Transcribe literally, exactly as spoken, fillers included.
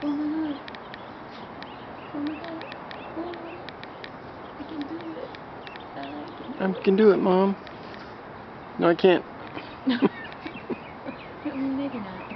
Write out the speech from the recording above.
Oh my god. Oh my god. Oh, I can do it. I can do I can do it, Mom. No, I can't. it. Maybe not.